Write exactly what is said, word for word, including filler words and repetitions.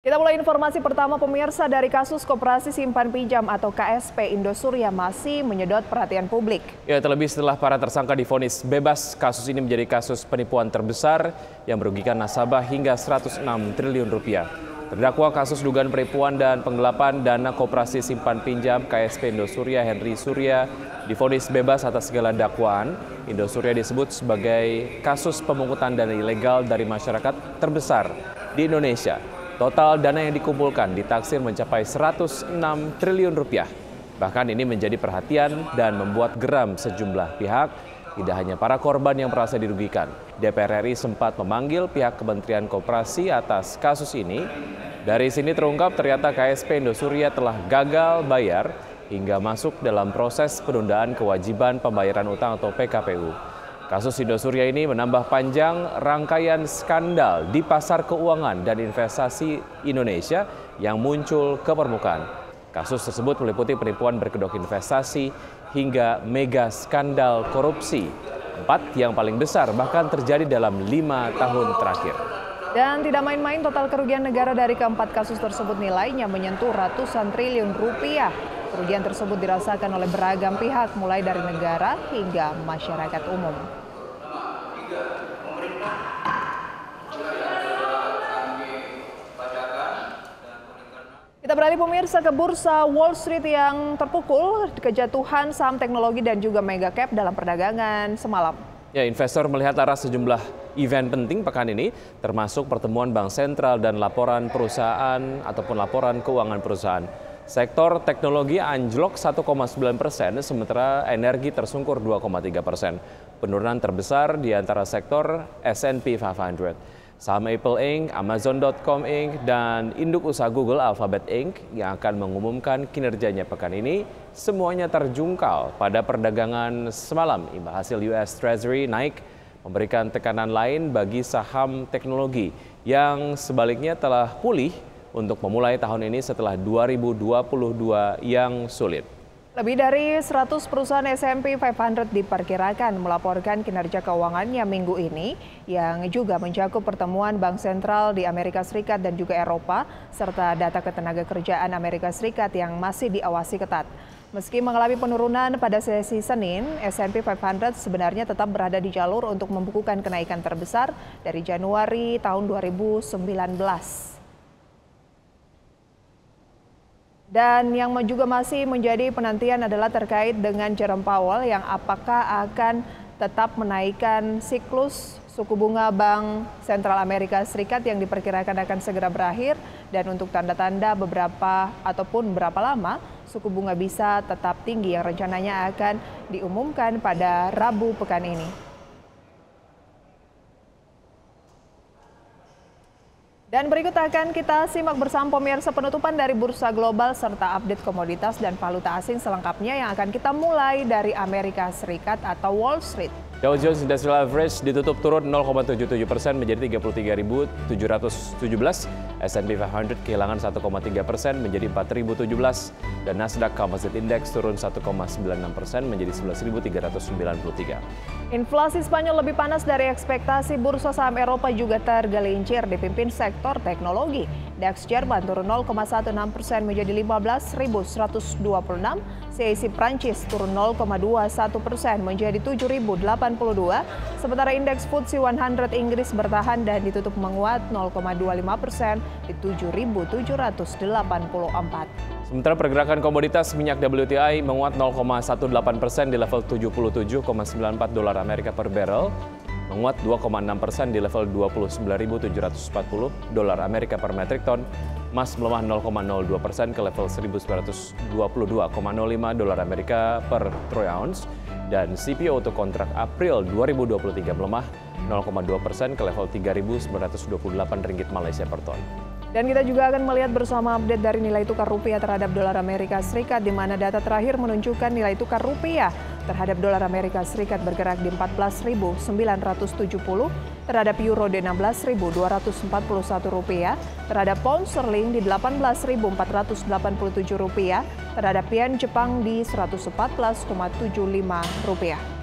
Kita mulai informasi pertama pemirsa dari kasus Koperasi Simpan Pinjam atau K S P Indosuria masih menyedot perhatian publik. Ya, terlebih setelah para tersangka divonis bebas, kasus ini menjadi kasus penipuan terbesar yang merugikan nasabah hingga seratus enam triliun rupiah. Terdakwa kasus dugaan penipuan dan penggelapan dana Koperasi Simpan Pinjam K S P Indosuria Henry Surya divonis bebas atas segala dakwaan. Indosuria disebut sebagai kasus pemungutan dana ilegal dari masyarakat terbesar di Indonesia. Total dana yang dikumpulkan ditaksir mencapai seratus enam triliun rupiah. Bahkan ini menjadi perhatian dan membuat geram sejumlah pihak, tidak hanya para korban yang merasa dirugikan. D P R R I sempat memanggil pihak Kementerian Koperasi atas kasus ini. Dari sini terungkap ternyata K S P Indosuria telah gagal bayar hingga masuk dalam proses penundaan kewajiban pembayaran utang atau P K P U. Kasus Indosuria ini menambah panjang rangkaian skandal di pasar keuangan dan investasi Indonesia yang muncul ke permukaan. Kasus tersebut meliputi penipuan berkedok investasi hingga mega skandal korupsi. Empat yang paling besar bahkan terjadi dalam lima tahun terakhir. Dan tidak main-main, total kerugian negara dari keempat kasus tersebut nilainya menyentuh ratusan triliun rupiah. Kerugian tersebut dirasakan oleh beragam pihak, mulai dari negara hingga masyarakat umum. Kita beralih pemirsa ke bursa Wall Street yang terpukul kejatuhan saham teknologi dan juga mega cap dalam perdagangan semalam. Ya, investor melihat arah sejumlah event penting pekan ini, termasuk pertemuan Bank Sentral dan laporan perusahaan ataupun laporan keuangan perusahaan. Sektor teknologi anjlok satu koma sembilan persen, sementara energi tersungkur dua koma tiga persen. Penurunan terbesar di antara sektor S and P lima ratus. Saham Apple Incorporated, Amazon dot com Incorporated, dan induk usaha Google Alphabet Incorporated yang akan mengumumkan kinerjanya pekan ini, semuanya terjungkal pada perdagangan semalam. Imbal hasil U S Treasury naik, memberikan tekanan lain bagi saham teknologi yang sebaliknya telah pulih untuk memulai tahun ini setelah dua ribu dua puluh dua yang sulit. Lebih dari seratus perusahaan S and P lima ratus diperkirakan melaporkan kinerja keuangannya minggu ini, yang juga mencakup pertemuan Bank Sentral di Amerika Serikat dan juga Eropa, serta data ketenagakerjaan Amerika Serikat yang masih diawasi ketat. Meski mengalami penurunan pada sesi Senin, S and P lima ratus sebenarnya tetap berada di jalur untuk membukukan kenaikan terbesar dari Januari tahun dua ribu sembilan belas. Dan yang juga masih menjadi penantian adalah terkait dengan Jerome Powell yang apakah akan tetap menaikkan siklus suku bunga Bank Sentral Amerika Serikat yang diperkirakan akan segera berakhir, dan untuk tanda-tanda beberapa ataupun berapa lama suku bunga bisa tetap tinggi yang rencananya akan diumumkan pada Rabu pekan ini. Dan berikut akan kita simak bersama pemirsa penutupan dari bursa global serta update komoditas dan valuta asing selengkapnya yang akan kita mulai dari Amerika Serikat atau Wall Street. Dow Jones Industrial Average ditutup turun nol koma tujuh tujuh persen menjadi tiga puluh tiga ribu tujuh ratus tujuh belas. S and P lima ratus kehilangan satu koma tiga persen menjadi empat ribu tujuh belas. Dan Nasdaq Composite Index turun satu koma sembilan enam persen menjadi sebelas ribu tiga ratus sembilan puluh tiga. Inflasi Spanyol lebih panas dari ekspektasi. Bursa saham Eropa juga tergelincir dipimpin sektor teknologi. DAX Jerman turun nol koma enam belas persen menjadi lima belas ribu seratus dua puluh enam. C A C Prancis turun nol koma dua satu persen menjadi tujuh ribu delapan puluh dua. Sementara indeks F T S E seratus Inggris bertahan dan ditutup menguat nol koma dua lima persen di tujuh ribu tujuh ratus delapan puluh empat. Sementara pergerakan komoditas minyak W T I menguat nol koma delapan belas persen di level tujuh puluh tujuh koma sembilan empat dolar Amerika per barrel, menguat dua koma enam persen di level dua puluh sembilan ribu tujuh ratus empat puluh dolar Amerika per metric ton. Emas melemah nol koma nol dua persen ke level seribu sembilan ratus dua puluh dua koma nol lima dolar Amerika per troy ounce, dan C P O untuk kontrak April dua ribu dua puluh tiga melemah nol koma dua persen ke level tiga ribu sembilan ratus dua puluh delapan ringgit Malaysia per ton. Dan kita juga akan melihat bersama update dari nilai tukar rupiah terhadap dolar Amerika Serikat, di mana data terakhir menunjukkan nilai tukar rupiah terhadap dolar Amerika Serikat bergerak di empat belas ribu sembilan ratus tujuh puluh, terhadap euro di enam belas ribu dua ratus empat puluh satu rupiah, terhadap pound sterling di delapan belas ribu empat ratus delapan puluh tujuh rupiah, terhadap yen Jepang di seratus empat belas koma tujuh lima rupiah.